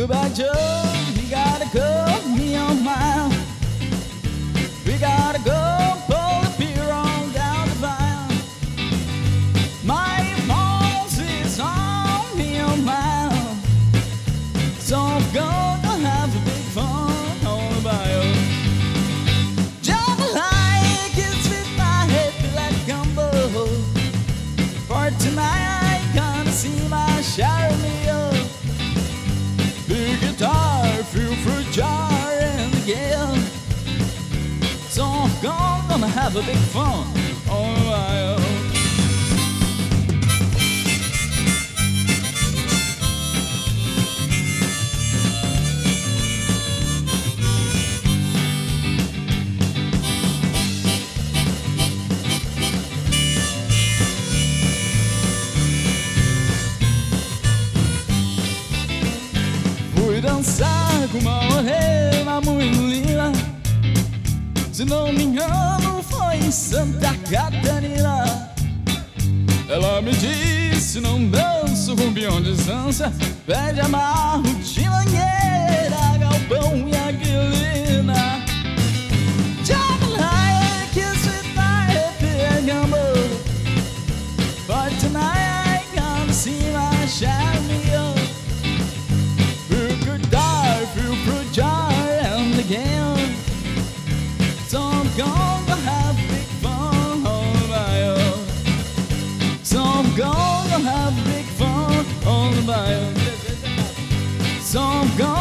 Goodbye, Joe, we gotta go, me on mile. We gotta go, pull the beer on down the vine. My boss is on me on mile. So I'm gonna have a big fun on the bio. Jambalaya gets with my head like gumbo. For tonight I gonna see my share of meal. Big guitar, feel for jar and the gale. So I'm gonna have a big fun on the bio. Fui dançar com uma morena muito linda. Se não me engano foi em Santa Catarina. Ela me disse, não danço com peão de distância. Pede amarro de mangueira, galpão e aguilina. Jambalaya kiss with my happy gumbo. But tonight I gonna see my share meal. Who could die, feel for jar and the game. So I'm gonna have big fun on the bio. So I'm gonna have big fun on the bio. So I'm gonna